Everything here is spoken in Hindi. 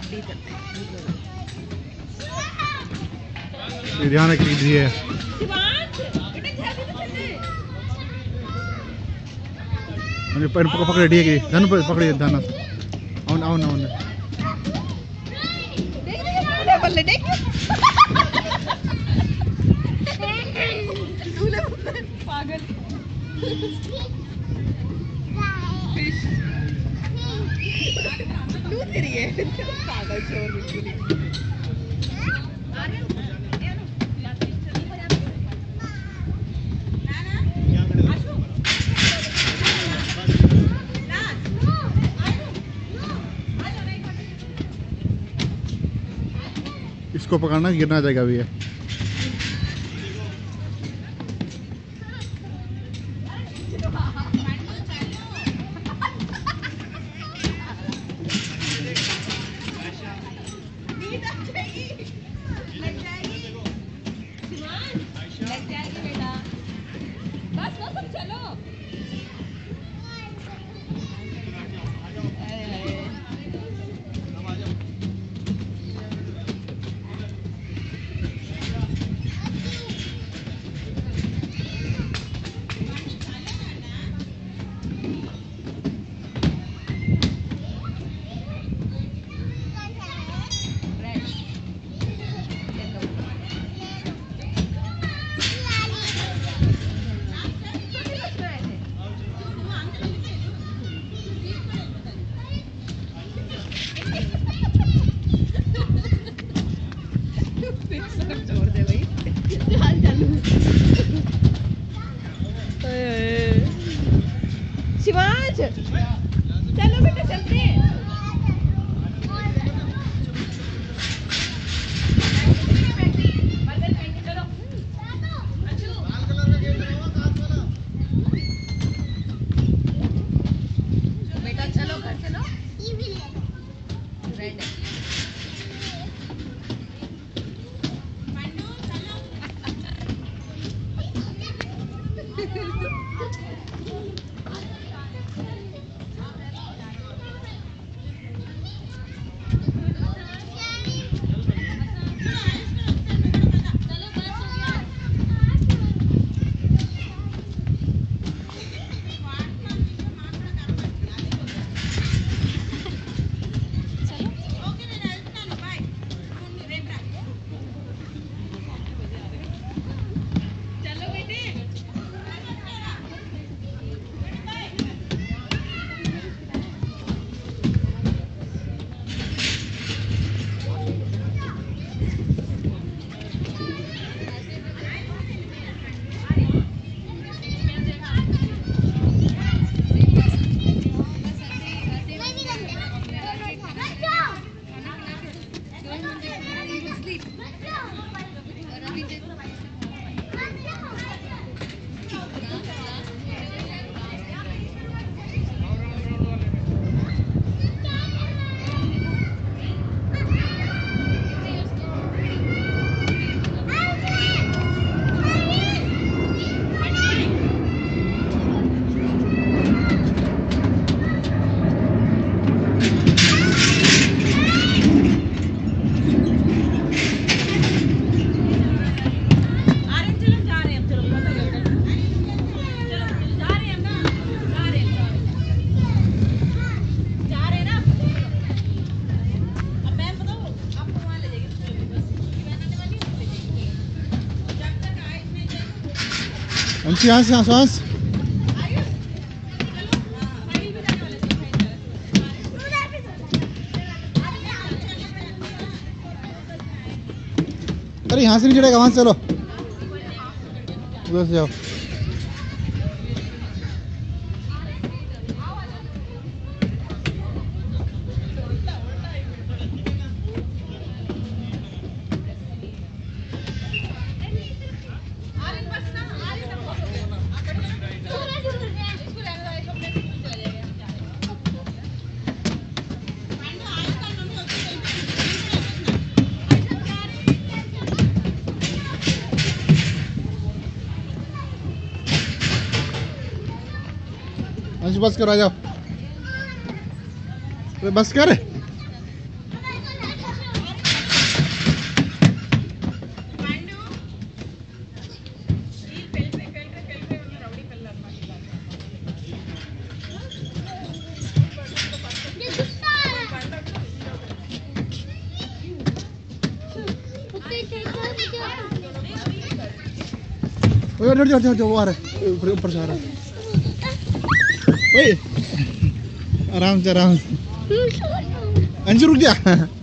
ध्यान कीजिए। पकड़ रेडी है धन पकड़िए धन అవును అవును అవును पागल पागल चोर इसको पकड़ना गिरना जाएगा अभी है। शिवांश चलो बेटा चलते हैं। बेटा चलो घर चलो रेड अंशी यहाँ से सांस अरे यहाँ से नहीं चढ़ेगा वहां से चलो उधर से जाओ। अंशु बस कर आ जाओ बस कर उधर वो आ रहा है, ऊपर से आ रहा है। ओए आराम से अंशु रुक जा।